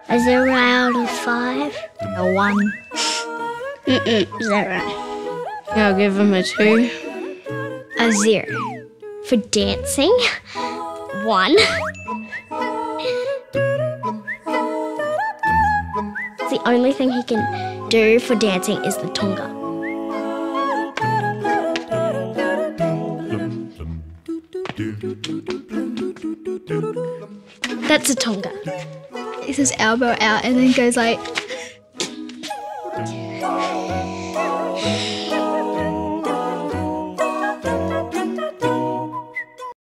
A 0 out of 5. A 1. 0. I'll give him a 2. A 0. For dancing, 1. The only thing he can do for dancing is the tonga. That's a tonga. It's his elbow out and then goes like...